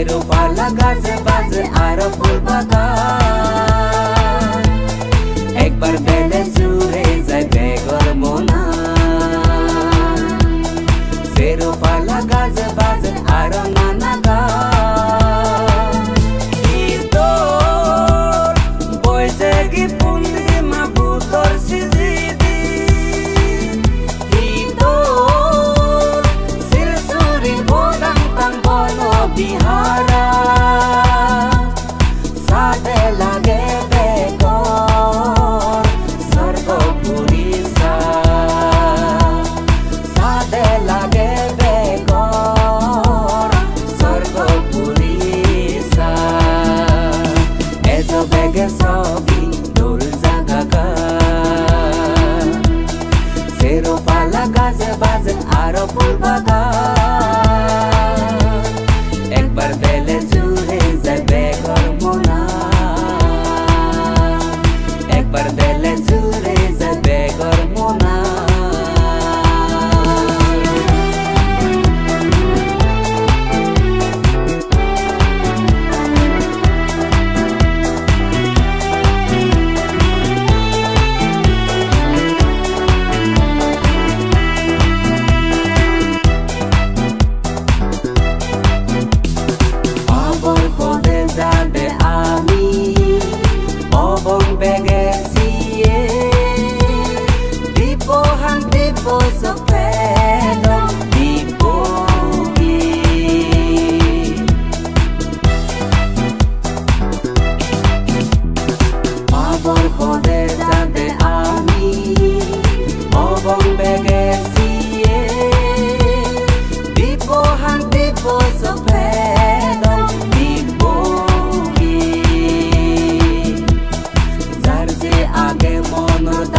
Zero pala gaze baze aro ফুল বাগান একবার বেলে জুড়ে যায় বেগর মোনা Zero pala gaze baze aro নানা গান Idol boyze gi pundi ma butor sizidi Idol silsuri bodang tang bono bihara Sade lage bekor sargo purisa Sade lage bekor sargo purisa Ezo bege sobi dol jagaka Zero pala gaze baze aro ফুল বাগান একবার বেলে জুড়ে যায় বেগর মোনা একবার বেলে জুড়ে যায় বেগর মোনা Aage monor